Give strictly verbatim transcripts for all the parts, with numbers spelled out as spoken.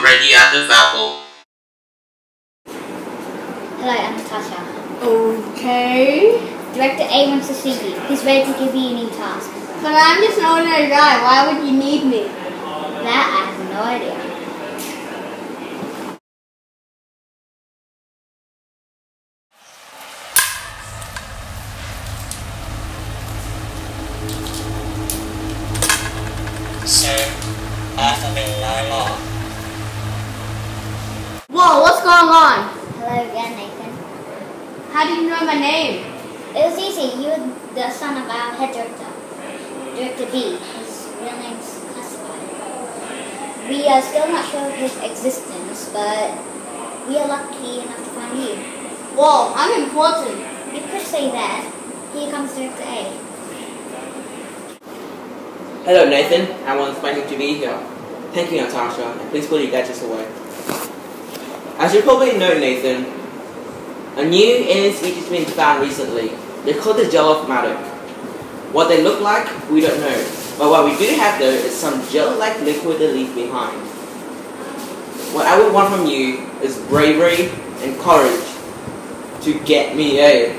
radioactive apple. Hello, I'm Natasha. Okay. Director A wants to see you. He's ready to give you a new task. But I'm just an ordinary guy. Why would you need me? That I have no idea. So, after me no more. Whoa, what's going on? Hello again, Nathan. How do you know my name? It was easy. You were the son of our head director, Director B. His real name's classified. We are still not sure of his existence, but we are lucky enough to find you. Whoa, I'm important. You could say that. Here comes Director A. Hello Nathan, I was expecting to be here. Thank you Natasha, and please put your gadgets away. As you probably know Nathan, a new alien species has been found recently. They're called the Jello-matic. What they look like, we don't know. But what we do have though is some gel-like liquid they leave behind. What I would want from you is bravery and courage to get me a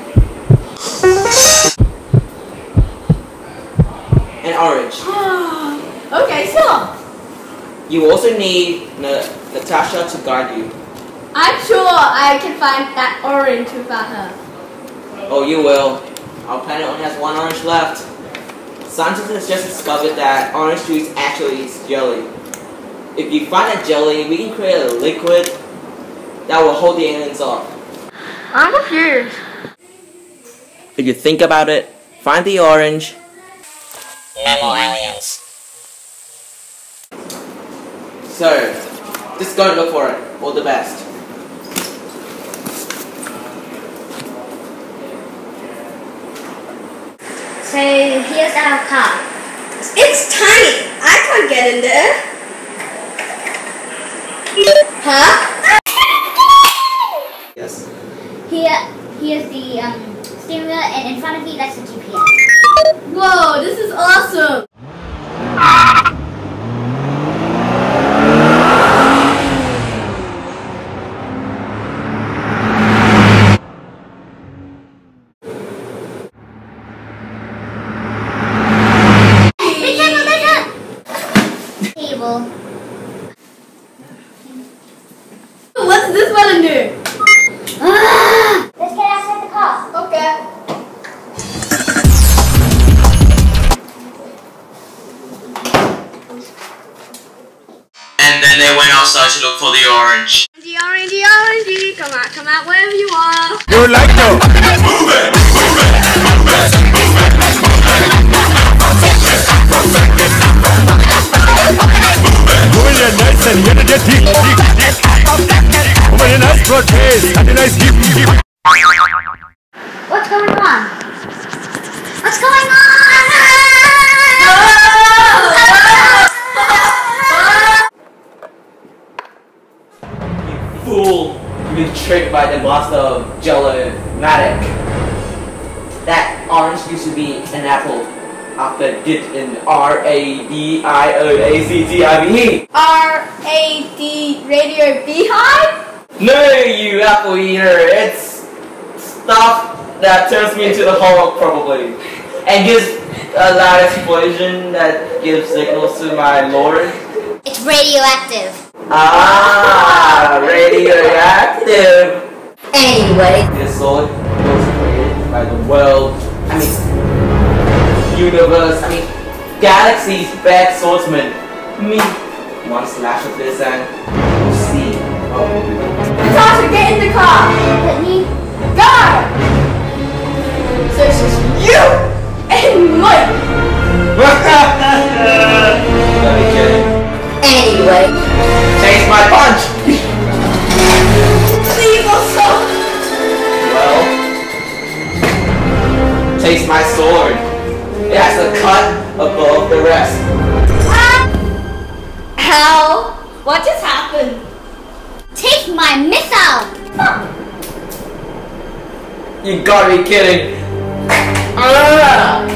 an orange. Okay, so You also need Na Natasha to guide you. I'm sure I can find that orange without her. Oh, you will. Our planet only has one orange left. Scientists have just discovered that orange juice actually is jelly. If you find that jelly, we can create a liquid that will hold the aliens off. I'm confused. If you think about it, find the orange. No more aliens. So, just go and look for it. All the best. So here's our car. It's tiny. I can't get in there. Huh? Yes. Here, here's the um, steering wheel, and in front of you, that's the G P S. Whoa, this is awesome. What's this button do? Ah! Let's get outside the car. Okay. And then they went outside to look for the orange. Orangey, orangey, orangey. Come out, come out wherever you are. You like to move it, move it, move it, move it, move it, moving your nice and get it, get deep, deep, deep. Moving a nice broad base and a nice deep, deep. What's going on? What's going on? Fool! You've been tricked by the master of Jello-matic. That orange used to be an apple after dipped in R A D I O A C T I V E. R A D Radio Beehive? No, you apple eater! It's stuff that turns me into the Hulk, probably. And gives a loud explosion that gives signals to my lord. It's radioactive. Ah, radioactive! Anyway. This sword was created by the world, I mean, universe, I mean, galaxy's best swordsman. Me, one slash of this and you'll see how we do. Natasha, get in the car. Let me. Go! So it's just you and Mike. Let me kidding. Anyway. Taste my punch! Leave us alone. Well, taste my sword. It has a cut above the rest. Ow! What just happened? Take my missile! You gotta be kidding. Ah!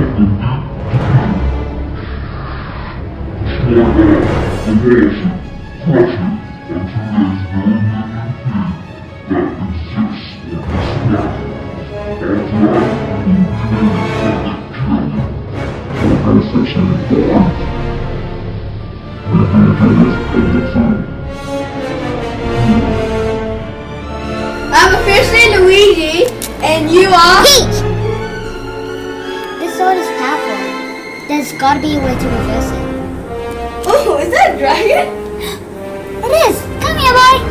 I'm officially Luigi, and you are Peach! This sword is powerful. There's gotta be a way to reverse it. Oh, is that a dragon? It is! Come here, boy!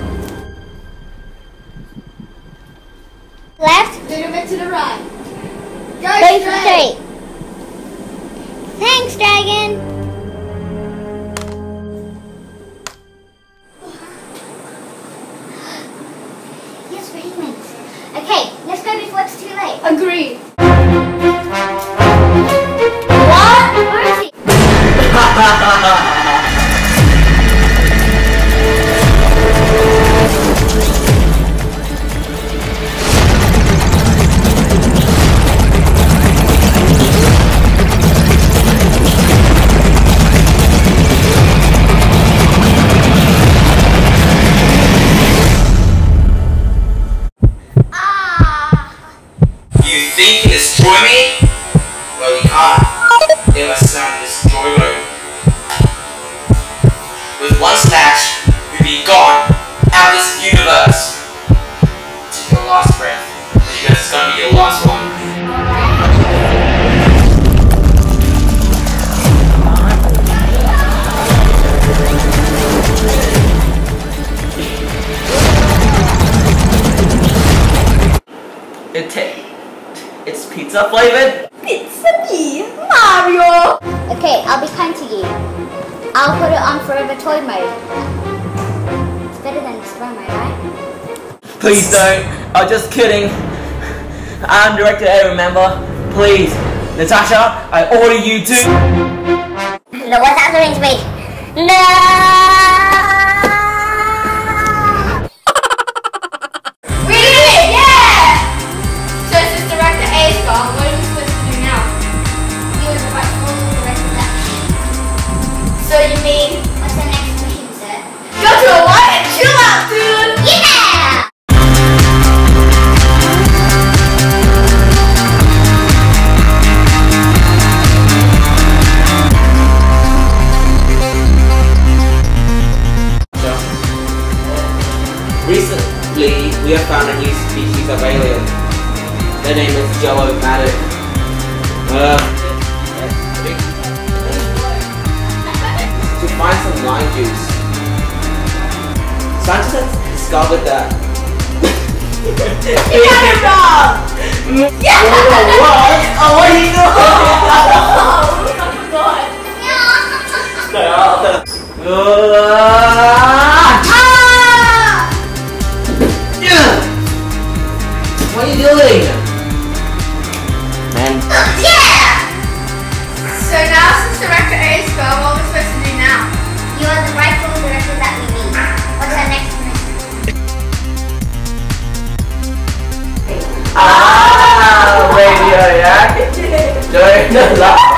Left, Turn a bit to the right. Go go straight. straight. Thanks, dragon! Yes, for humans. Okay, let's go before it's too late. Agreed. What? Where is he? You think you destroy me? Well, you can't. There was some destroy mode. With one slash, you'll be gone out of this universe. To your last breath. Because it's gonna be your last one. It ta- it's pizza flavored? It's me, Mario. Okay, I'll be kind to you. I'll put it on forever toy mode. It's better than destroy mode, right? Please don't. I'm just kidding. I'm Director A, remember? Please. Natasha, I order you to... No, what's happening to me? No! We did it! Yeah! So since Director A's gone, what are we supposed to do now? You were the right one for the rest of that mission. So you mean What's the next mission, sir? go to Hawaii and chill out, dude? Yeah! Recently, we have found a new species of alien. Their name is Jello-Matic. Uh, to find some lime juice. Scientists have discovered that. You got it wrong! Yeah! Whoa, what? Oh, what are you doing? Oh, oh Uh, Ah! What are you doing? Man. Yeah! So now since Director A is gone, what are we supposed to do now? You are the rightful director that we need. What's our next mission? Ah, radio, yeah? During the last